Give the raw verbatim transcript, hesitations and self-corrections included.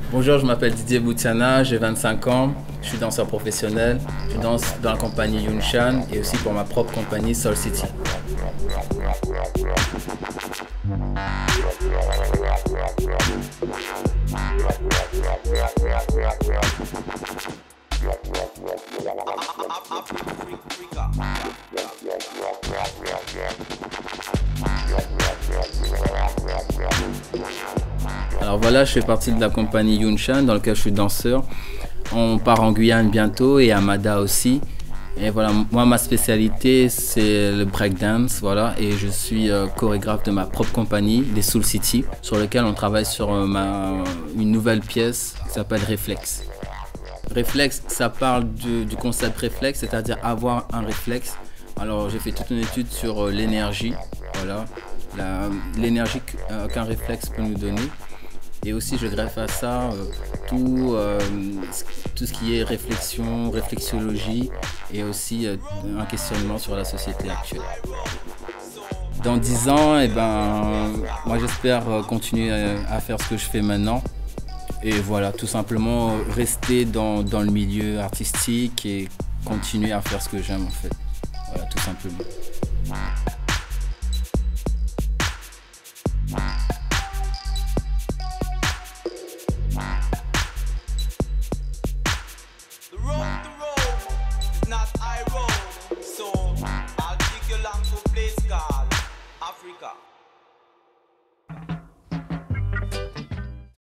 Bonjour, je m'appelle Didier Boutiana, j'ai vingt-cinq ans, je suis danseur professionnel, je danse dans la compagnie Yunshan et aussi pour ma propre compagnie Soul City. Alors voilà, je fais partie de la compagnie Yunshan dans laquelle je suis danseur. On part en Guyane bientôt et à Mada aussi. Et voilà, moi ma spécialité c'est le breakdance, voilà, et je suis euh, chorégraphe de ma propre compagnie, les Soul City, sur lequel on travaille sur euh, ma, une nouvelle pièce qui s'appelle Réflexe. Réflexe, ça parle du, du concept réflexe, c'est-à-dire avoir un réflexe. Alors j'ai fait toute une étude sur euh, l'énergie, voilà, l'énergie qu'un réflexe peut nous donner. Et aussi je greffe à ça euh, tout, euh, tout ce qui est réflexion, réflexologie et aussi euh, un questionnement sur la société actuelle. Dans dix ans, eh ben, moi j'espère continuer à faire ce que je fais maintenant. Et voilà, tout simplement rester dans, dans le milieu artistique et continuer à faire ce que j'aime en fait. Voilà, tout simplement.